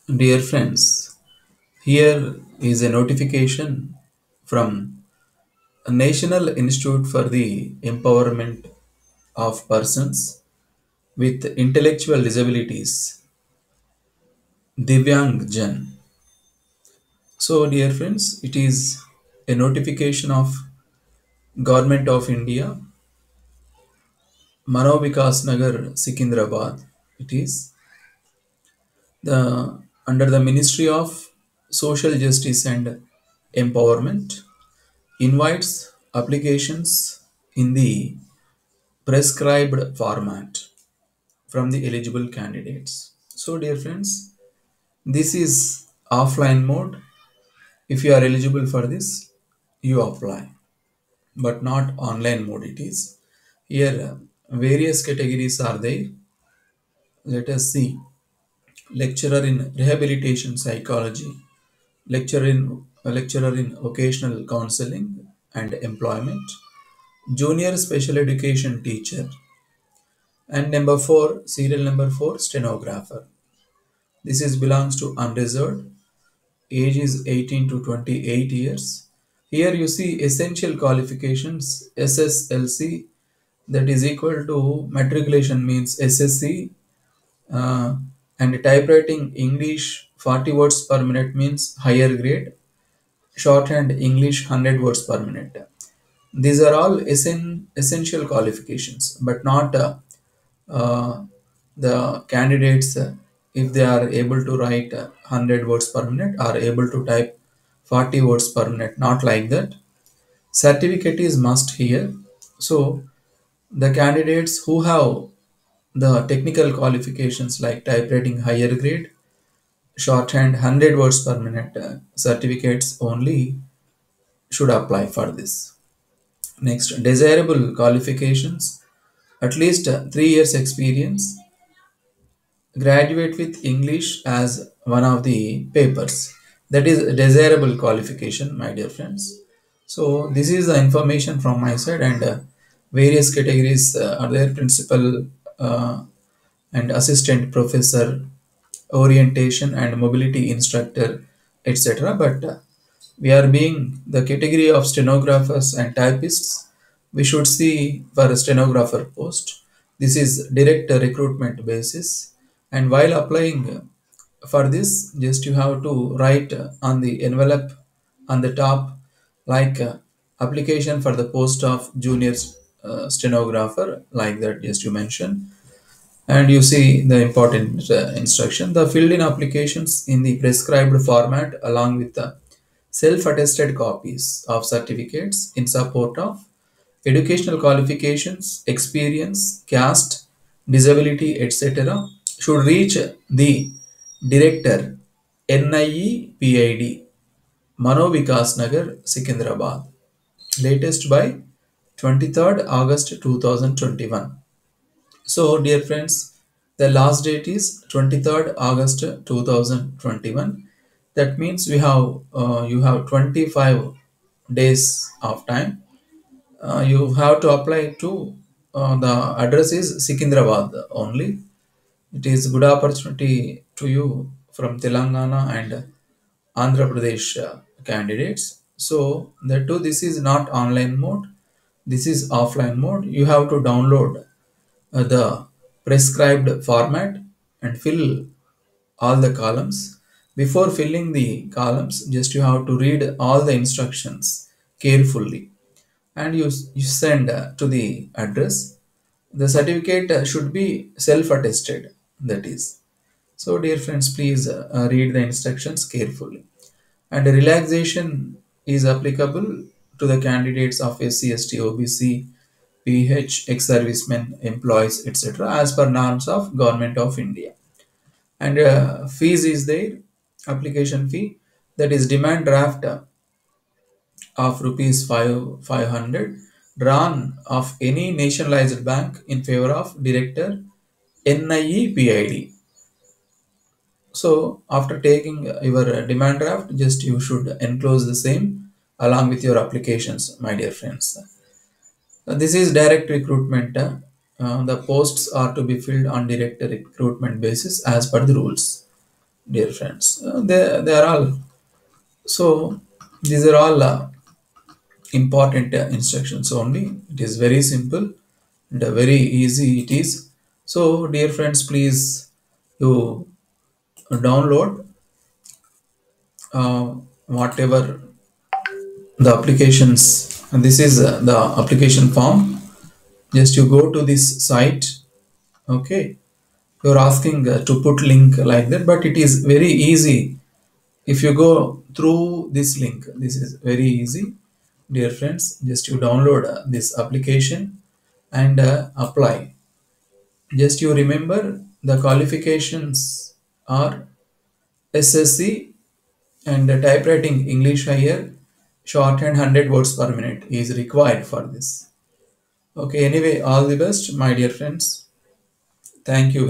Dear friends, here is a notification from National Institute for the Empowerment of Persons with Intellectual Disabilities, Divyang Jan. So, dear friends, it is a notification of Government of India, Manovikas Nagar, Sikindrabad. It is the under the Ministry of Social Justice and Empowerment invites applications in the prescribed format from the eligible candidates. So, dear friends, this is offline mode. If you are eligible for this, you apply, but not online mode. It is here. Various categories are there. Let us see: lecturer in rehabilitation psychology, lecturer in vocational counseling and employment, junior special education teacher, and number 4, serial number 4, stenographer. This is belongs to unreserved. Age is 18 to 28 years. Here you see essential qualifications SSLC, that is equal to matriculation means SSC, uh, and typewriting English 40 words per minute means higher grade, shorthand English 100 words per minute. These are all essential qualifications, but not uh, the candidates, if they are able to write 100 words per minute, are able to type 40 words per minute. Not like that. Certificate is must here. So the candidates who have the technical qualifications like typewriting higher grade, shorthand 100 words per minute certificates only should apply for this. Next, desirable qualifications: at least 3 years experience, graduate with English as one of the papers. That is a desirable qualification, my dear friends. So this is the information from my side, and various categories are there: principal and assistant professor, orientation and mobility instructor, etc. But we are being the category of stenographers and typists. We should see for a stenographer post. This is direct recruitment basis, and while applying for this, just you have to write on the envelope on the top like application for the post of junior stenographer, like that just you mention, and you see the important instruction: the filled in applications in the prescribed format along with the self-attested copies of certificates in support of educational qualifications, experience, caste, disability, etc. should reach the director, NIE PID, Manovikas Nagar, Sikindrabad, latest by 23rd August 2021. So, dear friends, the last date is 23rd August 2021. That means you have 25 days of time. You have to apply to the address is Sikindrabad only. It is good opportunity to you from Telangana and Andhra Pradesh candidates. So that too, this is not online mode. This is offline mode. You have to download the prescribed format and fill all the columns. Before filling the columns, just you have to read all the instructions carefully, and you send to the address. The certificate should be self-attested. That is. So, dear friends, please read the instructions carefully. And relaxation is applicable to the candidates of SC, ST, OBC, PH, ex-servicemen, employees, etc. as per norms of Government of India. And fees is there, application fee, that is demand draft of rupees 500 drawn of any nationalized bank in favor of director, NIE PID. So after taking your demand draft, just you should enclose the same along with your applications, my dear friends. This is direct recruitment. The posts are to be filled on direct recruitment basis as per the rules. dear friends. They are all so. These are all important instructions only. It is very simple and very easy. It is so, dear friends. Please you download whatever the applications. And this is the application form. Just you go to this site. Okay, you're asking to put link like that, but it is very easy if you go through this link. This is very easy, dear friends. Just you download this application and apply. Just you remember the qualifications are SSC and typewriting English higher, shorthand 100 words per minute is required for this. Okay, anyway, all the best, my dear friends. Thank you.